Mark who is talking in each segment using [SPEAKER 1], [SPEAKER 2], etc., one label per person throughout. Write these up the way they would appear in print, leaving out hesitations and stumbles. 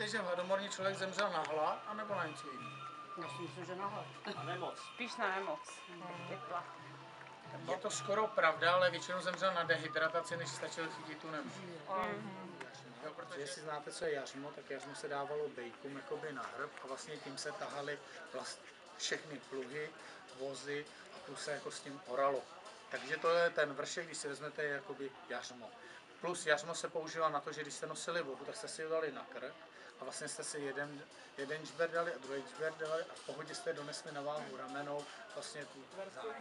[SPEAKER 1] myslíte, že v hladomorní člověk zemřel na hlad, anebo na něco jiného?
[SPEAKER 2] Já si myslím, že na hlad.
[SPEAKER 3] A nemoc.
[SPEAKER 4] Spíš na nemoc. Vypla.
[SPEAKER 1] Je to skoro pravda, ale většinou zemřel na dehydrataci, než stačil chytit tu nemoc. Jo, protože jestli znáte, co je jařmo, tak jařmo se dávalo bejkům jakoby na hrb a vlastně tím se tahaly všechny pluhy, vozy a plus se jako s tím oralo. Takže to je ten vršek, když si vezmete, je jakoby jařmo. Plus jařmo se používá na to, že když jste nosili vohu, tak jste si ho dali na krk a vlastně jste si jeden žber dali a druhý žber dali a v pohodě jste donesli na váhu ramenou vlastně tu záď.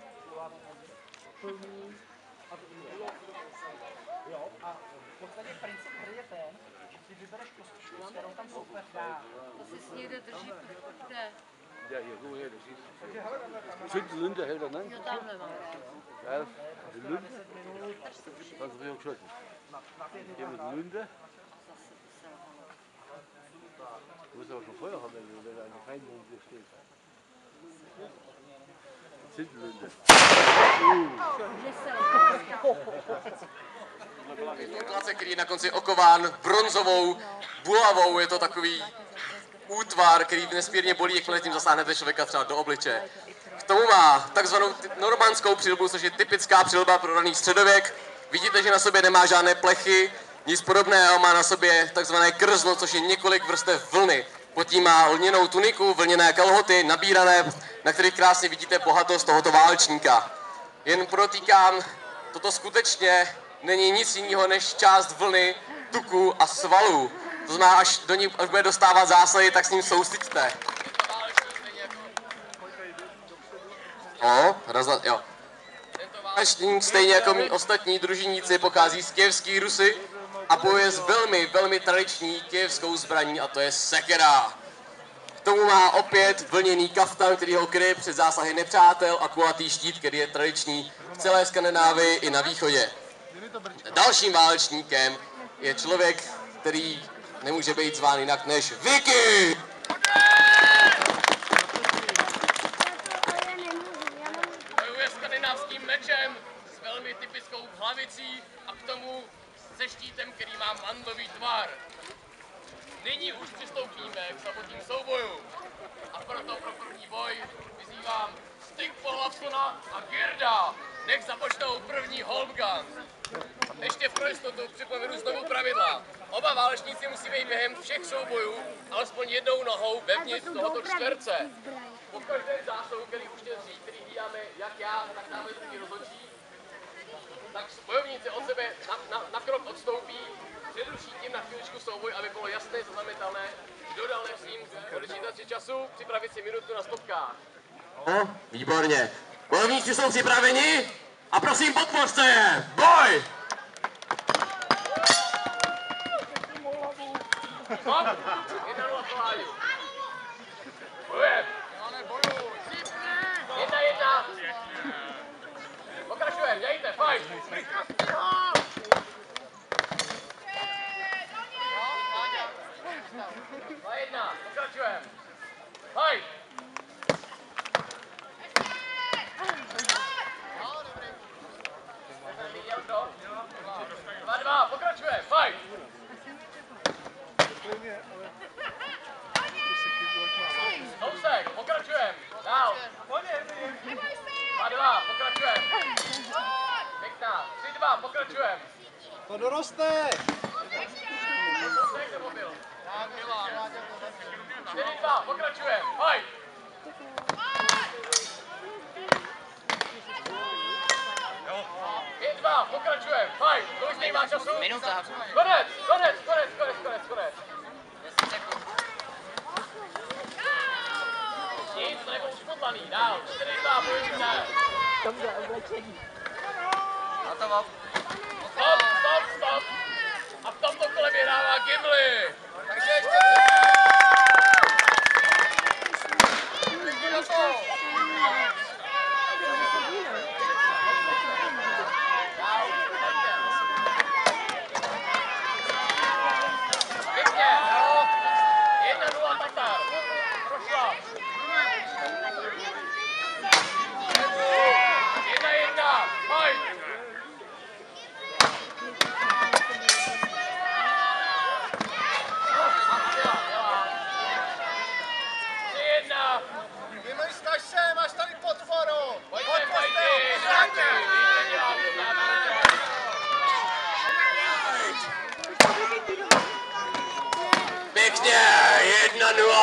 [SPEAKER 2] Jo, a v podstatě princip hry je ten, že ty vybereš kostičku, kterou tam soupeř dá.
[SPEAKER 4] To si někde drží, kde?
[SPEAKER 5] Ja, hier, guck mal her, du siehst. Schön die Lünde hält er, ne?
[SPEAKER 4] Jo, tamhle mám.
[SPEAKER 5] Ja, die Lünde. Was ist Richtung Schulten? Hier mit Lünde. Du musst aber schon Feuer haben, wenn eine Feindung hier steht. Zindlünde.
[SPEAKER 3] Je to klacek, který je na konci okován bronzovou bulavou, je to takový útvar, který nesmírně bolí, jakmile tím zasáhnete člověka třeba do obličeje. K tomu má takzvanou normandskou přilbu, což je typická přilba pro raný středověk. Vidíte, že na sobě nemá žádné plechy, nic podobného, má na sobě takzvané krzlo, což je několik vrstev vlny. Pod tím má lněnou tuniku, vlněné kalhoty, nabírané, na kterých krásně vidíte bohatost tohoto válečníka. Jen podotýkám, toto skutečně není nic jiného než část vlny, tuku a svalů. To znamená, až bude dostávat zásahy, tak s ním soustyďte. Jo. Tento válečník, stejně jako mý ostatní družiníci, pochází z Kyjevské Rusy a bojuje s velmi, velmi tradiční kyjevskou zbraní, a to je sekera. K tomu má opět vlněný kaftan, který ho kryje před zásahy nepřátel, a kulatý štít, který je tradiční v celé Skandinávii i na východě. Dalším válečníkem je člověk, který nemůže být zván jinak než Vicky! Bojuje skandinávským mečem s velmi typickou hlavicí a k tomu se štítem, který má mandlový tvar. Nyní už přistoupíme k samotným soubojům. A proto pro první boj vyzývám Stig Pohlavsona a Gerda. Nech započnou první Holmgang. Ještě pro jistotu připomenu znovu pravidla. Oba válečníci musí být během všech soubojů alespoň jednou nohou vevnitř tohoto čtverce. Po každém zásahu, který už dřív, který hlídáme jak já, tak dáme taky rozhodčí, tak bojovníci od sebe na krok odstoupí, přeruší tím na chvíličku souboj, aby bylo jasné, zaznamenatelné, kdo dal nesmím odečítači času, připravit si minutu na stopkách. No, výborně. Bojovníci jsou připraveni a prosím, podpořte je! Boj! Stop! 1-0 Koláňu. Bojujem! 1-1. Pokračujeme, dějte, fight! 2-1, pokračujeme. Fight! 2-2, pokračujeme, fight! Housek, pokračujeme, dál. 2-2, pokračujeme. Pěkná, 3-2, pokračujeme.
[SPEAKER 2] To doroste!
[SPEAKER 3] Housek nebo byl? 4-2, pokračujeme, fight! 5-2, pokračujeme, fight! Kolik z má času?
[SPEAKER 4] Minuta.
[SPEAKER 3] Konec! Nic, to nebyl ušmotlaný, dál, 4-2, bojujte!
[SPEAKER 2] Dobře, oblečení.
[SPEAKER 3] Hotovo. Stop! A v tomto kole vyhrává Gimli! Takže ještě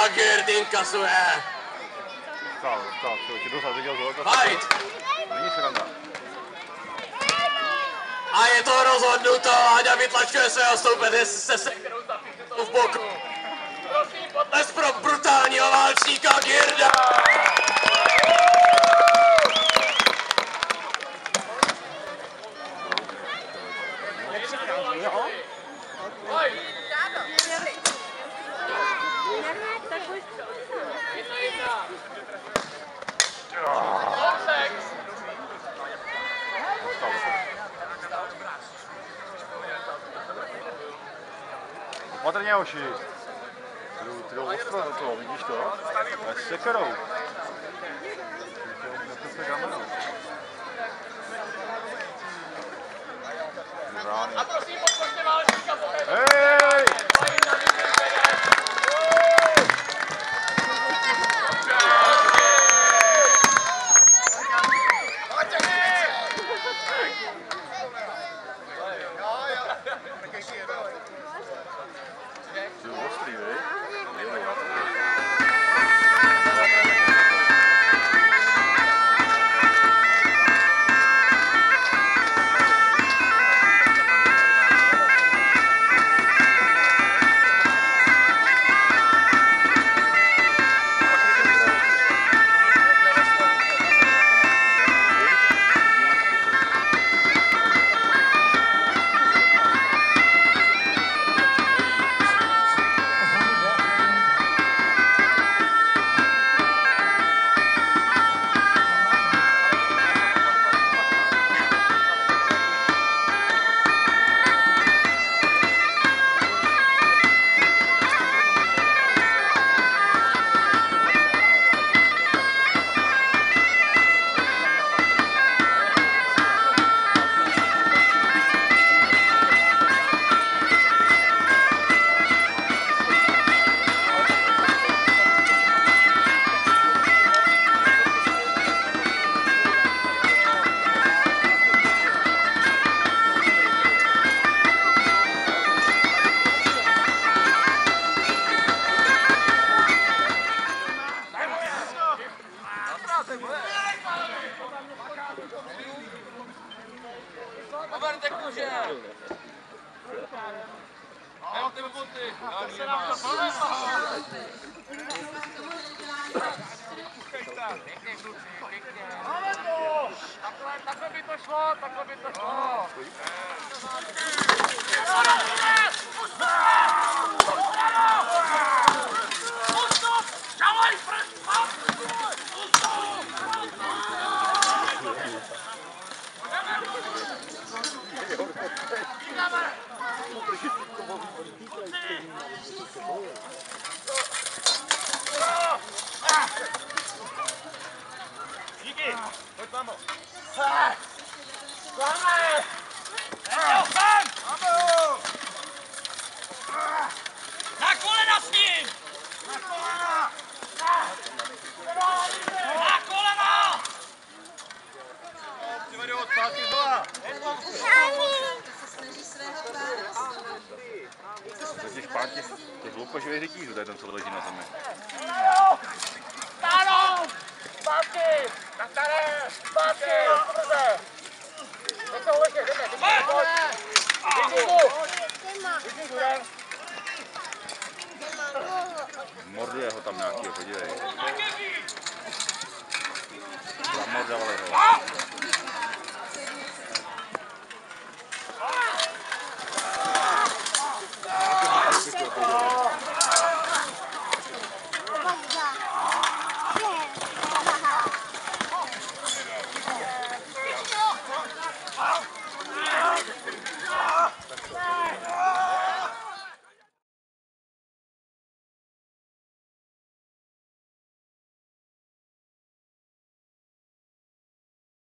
[SPEAKER 3] A Gerd inkasuje.
[SPEAKER 5] Stál, člověče, dozad viděl to.
[SPEAKER 3] Fight.
[SPEAKER 5] Není sranda.
[SPEAKER 3] A je to rozhodnuto. Aďa vytlačuje svého soupeze se sekerou zapíchnutou v boku. Prosím, potles pro brutálního válčníka Gerda.
[SPEAKER 5] Opatrně, hoši. Ty jdou ostro do toho, vidíš to? S sekerou.
[SPEAKER 3] A prosím, podpořte válčníka Bohem.
[SPEAKER 5] Hej! Jsi ostrý, vej?
[SPEAKER 3] Poverte kůže! Mám ty boty! Takhle by to šlo, takhle by to šlo.
[SPEAKER 5] Díky! Pojď, mamo!
[SPEAKER 3] Na kolena s ním!
[SPEAKER 5] Na kolena!
[SPEAKER 3] Na kolena!
[SPEAKER 5] Přivedu od zpátky znova! Těch pár těch loupažových rytířů, tady ten, co leží na zemi.
[SPEAKER 3] Stánou! Zpátky! Na staré! Zpátky! Dobře! Teď to uleží, jdeme! Vidíku, jdem!
[SPEAKER 5] Morduje ho tam nějakýho, podívej. Zamordovali ho.